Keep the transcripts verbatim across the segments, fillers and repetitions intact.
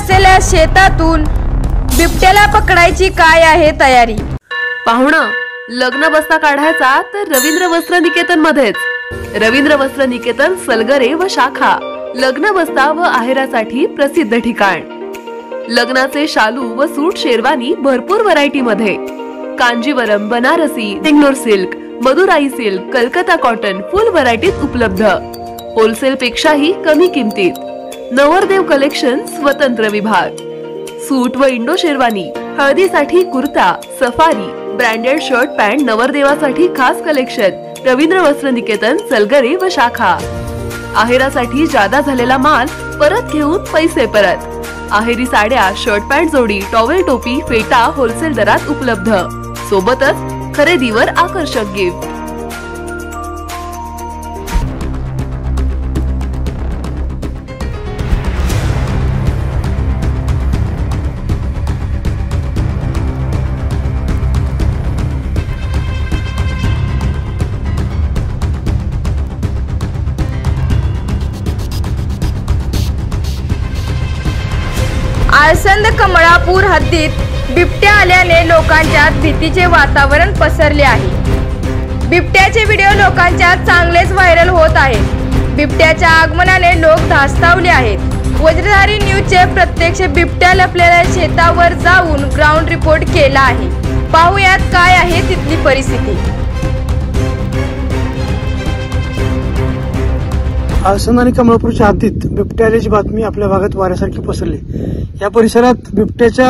असलेल्या शेतातून बिबट्याला पकडायची काय आहे तयारी? पाहुणं, लग्न बस्ता काढायचा तर रवींद्र वस्त्र निकेतन मध्येच. रवींद्र वस्त्र निकेतन सलगरे व शाखा लग्न बस्ता व आहेरासाठी प्रसिद्ध ठिकाण. लग्नाचे शालू व सूट शेरवानी भरपूर व्हरायटी मध्ये. Kanjeevaram, Banarasi, Bangalore silk, Madurai silk, Calcutta cotton full व्हरायटीत उपलब्ध. होलसेल पेक्षाही कमी किमतीत. नवरदेव कलेक्शन स्वतंत्र विभाग. सूट व इंडो शेरवानी, हळदीसाठी kurta, safari, branded shirt pant नवरदेवासाठी खास कलेक्शन. रवींद्र वस्त्र निकेतन सलगरे व शाखा. आहेरासाठी जादा झालेला माल परत घेऊन पैसे परत. आहेरी साड्या, शर्ट पॅन्ट जोडी, टॉवेल टोपी, फेटा होलसेल दरात उपलब्ध. सोबतच खरेदीवर आकर्षक गिफ्ट. आळसंद कमळापूर हद्दीत बिबट्या आल्याने लोकांच्यात भीतीचे वातावरण पसरले आहे. बिबट्याचे व्हिडिओ लोकांच्यात चांगलेच व्हायरल होत आहेत. बिबट्याच्या आगमनाने लोक धास्तावले आहेत. वज्रधारी न्यूजचे प्रत्यक्ष बिबट्या लपलेल्या शेतावर जाऊन ग्राउंड रिपोर्ट केला आहे. पाहुयात काय आहे तिथली परिस्थिती. आळसंद आणि कमळापूरच्या हद्दीत बिबट्या आल्याची बातमी आपल्या भागात वाऱ्यासारखी पसरली. या परिसरात बिबट्याच्या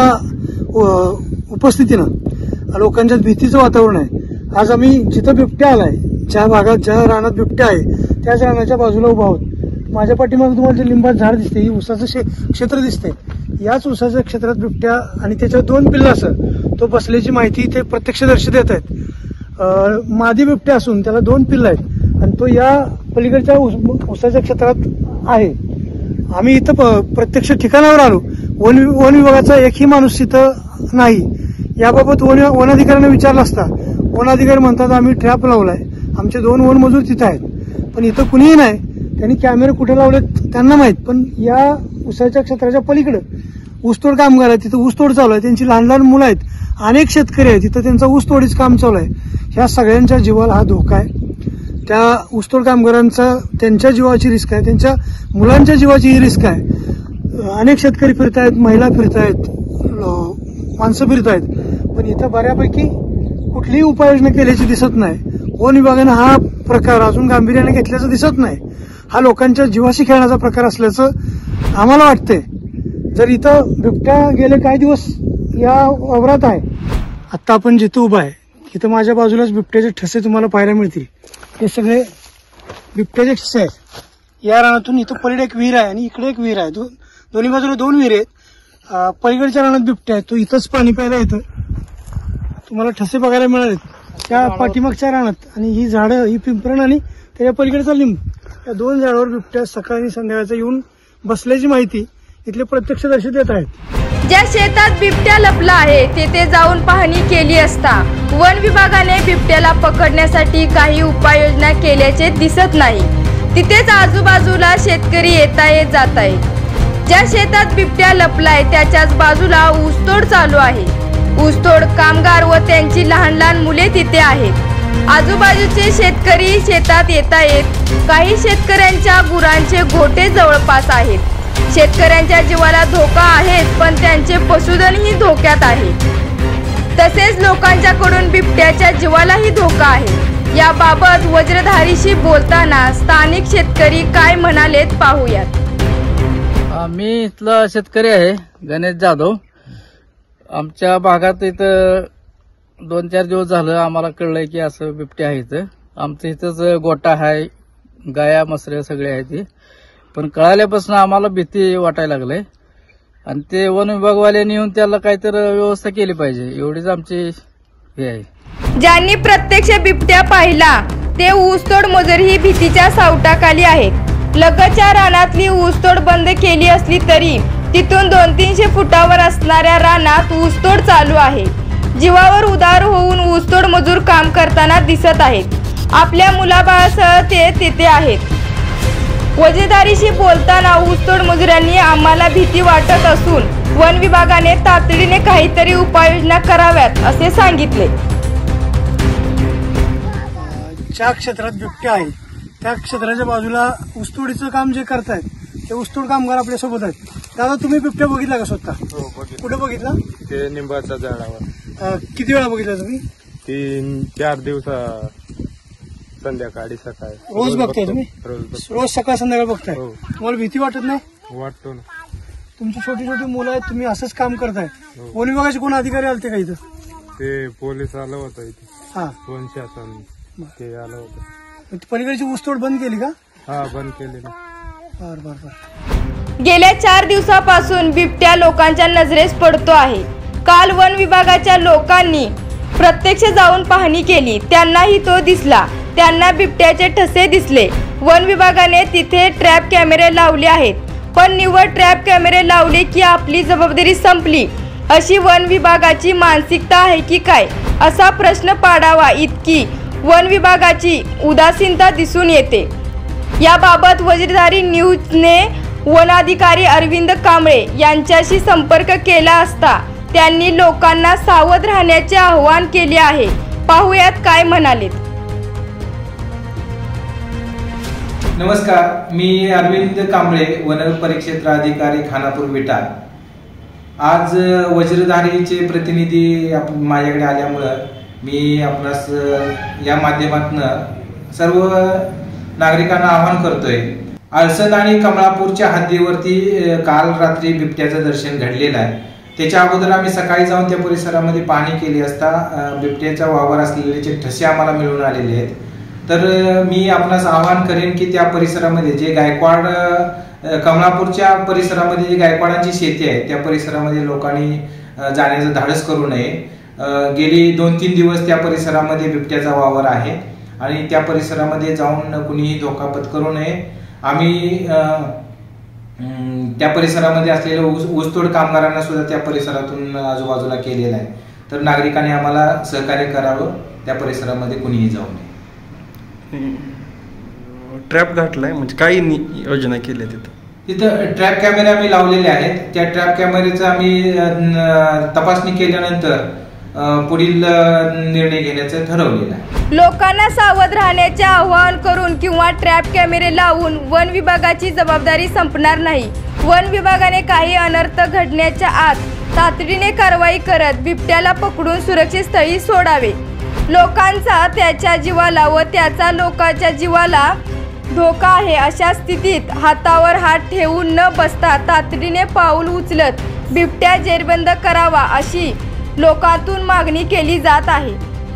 उपस्थितीनं लोकांच्यात भीतीचं वातावरण आहे. आज आम्ही जिथं बिबट्या आलाय, ज्या भागात ज्या रानात बिबट्या आहे त्याच रानाच्या बाजूला उभा आहोत. माझ्या पाठीमागे तुम्हाला जे लिंबाचं झाड दिसते, ही उसाचं क्षेत्र दिसते. याच उसाच्या क्षेत्रात बिबट्या आणि त्याच्यावर दोन पिल्लं असं तो बसल्याची माहिती ते प्रत्यक्षदर्शी देत आहेत. मादी बिबट्या असून त्याला दोन पिल्लं आहेत आणि तो या पलीकडच्या उसाच्या क्षेत्रात आहे. आम्ही इथं प्रत्यक्ष ठिकाणावर आलो. वन वन विभागाचा एकही माणूस तिथं नाही. याबाबत वन वनाधिकाऱ्यांना विचारलं असता वनाधिकारी म्हणतात आम्ही ट्रॅप लावलाय, आमचे दोन वन मजूर तिथं आहेत, पण इथं कुणीही नाही. त्यांनी कॅमेरे कुठे लावलेत त्यांना माहित. पण या उसाच्या क्षेत्राच्या पलीकडे ऊसतोड कामगार आहे, तिथं ऊसतोड चालू आहे. त्यांची लहान लहान मुलं आहेत, अनेक शेतकरी आहेत, तिथं त्यांचं ऊसतोडीच काम चालू आहे. ह्या सगळ्यांच्या जीवाला हा धोका आहे. त्या ऊसतोड कामगारांचा त्यांच्या जीवाची रिस्क आहे, त्यांच्या मुलांच्या जीवाची ही रिस्क आहे. अनेक शेतकरी फिरत आहेत, महिला फिरत आहेत, माणसं फिरत आहेत, पण इथं बऱ्यापैकी कुठलीही उपाययोजना केल्याची दिसत नाही. वन विभागानं हा प्रकार अजून गांभीर्याने घेतल्याचं दिसत नाही. हा लोकांच्या जीवाशी खेळण्याचा प्रकार असल्याचं आम्हाला वाटतंय. जर इथं बिबट्या गेले काही दिवस या वावरात आहे, आता आपण जिथं उभा आहे इथं माझ्या बाजूलाच बिबट्याचे ठसे तुम्हाला पाहायला मिळतील. हे सगळे बिबट्याचे ठसे आहेत. या रानातून इथं पलीकडे एक विहीर आहे आणि इकडे एक विहीर आहे. दो, दोन्ही बाजूला दोन विहीर आहेत. पलीकडच्या रानात बिबट्या आहेत, तो इथंच पाणी प्यायला येतं. तुम्हाला ठसे बघायला मिळाले त्या पाठीमागच्या रानात. आणि ही झाडं, ही पिंपरण आणि त्याच्या पलीकडचा लिंब, या दोन झाडावर बिबट्या सकाळी आणि संध्याकाळचा येऊन बसल्याची माहिती इथले प्रत्यक्षदर्शी देत आहेत. ज्या शेतात बिबट्या लपला आहे तेथे जाऊन पाहणी केली असता वन विभागाने बिबट्याला पकडण्यासाठी काही उपाययोजना केल्याचे दिसत नाही. तिथेच आजूबाजूला शेतकरी येतायत जात आहेत. ज्या शेतात बिबट्या लपलाय त्याच्याच बाजूला ऊसतोड चालू आहे. ऊसतोड कामगार व त्यांची लहान लहान मुले तिथे आहेत. आजूबाजूचे शेतकरी शेतात येत आहेत. काही शेतकऱ्यांच्या गुरांचे गोठे जवळपास आहेत. शेतकऱ्यांच्या जीवाला धोका आहेच, पण त्यांचे पशुधनही धोक्यात आहे. तसेच लोकांच्याकडून बिबट्याच्या जीवालाही धोका आहे. याबाबत वज्रधारीशी बोलताना स्थानिक शेतकरी काय म्हणालेत पाहूयात. मी इथला शेतकरी आहे, गणेश जाधव. आमच्या भागात इथं दोन चार दिवस झालं आम्हाला कळलंय की असं बिबटे आहे. इथं आमचं इथंच गोटा आहे, गाया मसरे सगळे आहेत. पण कळाल्यापासून आम्हाला भीती वाटायला लागले आणि ते वन विभागवाल्यांनी येऊन त्याला काहीतरी व्यवस्था केली पाहिजे, एवढीच आमची हे आहे. ज्यांनी प्रत्यक्ष बिबट्या पाहिला ते ऊसतोड मजूरही भीतीच्या सावटाखाली आहेत. लगतच्या रानातली ऊसतोड बंद केली असली तरी तिथून दोन तीनशे फुटावर असणाऱ्या रानात ऊसतोड चालू आहे. जीवावर उदार होऊन ऊसतोड मजूर काम करताना दिसत आहेत. आपल्या मुलाबाळासह ते तिथे आहेत. वजनदारीशी बोलताना ऊसतोड मजुरांनी आम्हाला भीती वाटत असून वन विभागाने तातडीने काहीतरी उपाययोजना कराव्यात असे सांगितले. ज्या क्षेत्रात बिबट्या आहे त्या क्षेत्राच्या बाजूला ऊसतोडीचं काम जे करतायत ते ऊसतोड कामगार आपल्या सोबत आहेत. दादा, तुम्ही बिबट्या बघितला का स्वतः? हो, बघितलं. कुठे बघितला? ते निंबाच्या झाडावर. अं, किती वेळा बघितला तुम्ही? तीन चार दिवसा संध्याकाळी सकाळी रोज बघताय तुम्ही? रोज बघतो. रोज सकाळ संध्याकाळ बघताय. हो. तुम्हाला भीती वाटत नाही? वाटतो ना. तुमची छोटी छोटी मुलं आहेत, तुम्ही असंच काम करताय. हो. वन विभागाचे कोण अधिकारी आलते का इथं? ते पोलीस आलं होतं इथे. हा, वन शासन ते आलं होतं. मग ती पलीकडची ऊसतोड बंद केली का? हा, बंद केली ना. बर बर बर. गेल्या चार दिवसापासून बिबट्या लोकांच्या नजरेस पडतो आहे. काल वन विभागाच्या लोकांनी प्रत्यक्ष जाऊन पाहणी केली, त्यांनाही तो दिसला. त्यांना बिबट्याचे ठसे दिसले. वन विभागाने तिथे ट्रॅप कॅमेरे लावले आहेत, पण निव्वळ ट्रॅप कॅमेरे लावले की आपली जबाबदारी संपली अशी वन विभागाची मानसिकता आहे की काय, असा प्रश्न पाडावा इतकी वन विभागाची उदासीनता दिसून येते. याबाबत वज्रधारी न्यूजने वनाधिकारी अरविंद कांबळे यांच्याशी संपर्क केला असता त्यांनी लोकांना सावध राहण्याचे आवाहन केले आहे. पाहुयात काय म्हणालेत. नमस्कार, मी अरविंद कांबळे, वन परिक्षेत्र अधिकारी, खानापूर विटा. आज वज्रधारीचे प्रतिनिधी माझ्याकडे आल्यामुळं मी आपणास या माध्यमातून सर्व नागरिकांना आवाहन करतोय. अळसद आणि कमळापूरच्या हद्दीवरती काल रात्री बिबट्याचं दर्शन घडलेलं आहे. त्याच्या अगोदर आम्ही सकाळी जाऊन त्या परिसरामध्ये पाहणी केली असता बिबट्याचा वावर असलेले ठसे आम्हाला मिळून आलेले आहेत. तर मी आपणास आवाहन करेन की त्या परिसरामध्ये जे गायकवाड कमळापूरच्या परिसरामध्ये जी गायकवाडांची शेती आहे त्या परिसरामध्ये लोकांनी जाण्याचं धाडस करू नये. गेली दोन तीन दिवस त्या परिसरामध्ये बिबट्याचा वावर आहे आणि त्या परिसरामध्ये जाऊन कुणीही धोका पत्करू नये. आम्ही त्या परिसरामध्ये असलेल्या ऊस ऊसतोड कामगारांना सुद्धा त्या परिसरातून आजूबाजूला केलेला आहे. तर नागरिकांनी आम्हाला सहकार्य करावं, त्या परिसरामध्ये कुणीही जाऊ नये. ट्रॅप घातलाय म्हणजे काही योजना केली तिथं? तिथं ट्रॅप कॅमेरे आम्ही लावलेले आहेत. त्या ट्रॅप कॅमेरेचा आम्ही तपासणी केल्यानंतर पुढील निर्णय घेण्याचं ठरवलेलं आहे. लोकांना सावध राहण्याचे आवाहन करून किंवा ट्रॅप कॅमेरे लावून वन विभागाची जबाबदारी संपणार नाही. वन विभागाने काही अनर्थ घडण्याच्या आत तातडीने कारवाई करत बिबट्याला पकडून सुरक्षित स्थळी सोडावे. लोकांचा त्याच्या जीवाला व त्याचा लोकांच्या जीवाला धोका आहे अशा स्थितीत हातावर हात ठेवून न बसता तातडीने पाऊल उचलत बिबट्या जेरबंद करावा अशी लोकांतून मागणी केली जात आहे.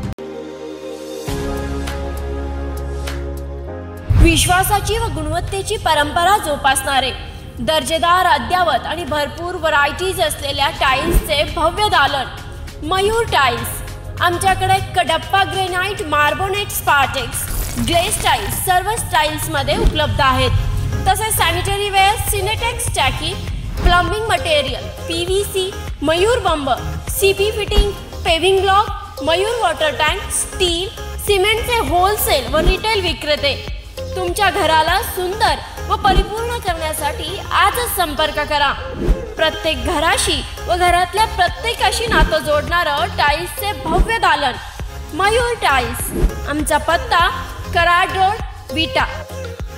विश्वासाची व गुणवत्तेची परंपरा जोपासणारे दर्जेदार, अद्यावत आणि भरपूर व्हरायटीज असलेल्या टाईल्सचे भव्य दालन मयूर टाईल्स. आमच्याकडे Kadappa granite, marbonite, Spartex, glaze tiles सर्व स्टाईल्समध्ये उपलब्ध आहेत. तसेच सॅनिटरी वेअर, सिनेटेक्स टाकी, plumbing material, P V C, Mayur बंब, C P fitting, paving block, Mayur water tank, steel, सिमेंटचे होलसेल व रिटेल विक्रेते. तुमच्या घराला सुंदर व परिपूर्ण करण्यासाठी आजच संपर्क करा. प्रत्येक घराशी व घरातल्या प्रत्येकाशी नातं जोडणारं टाईल्सचे भव्य दालन मयूर टाईल्स. आमचा पत्ता कराड रोड, विटा.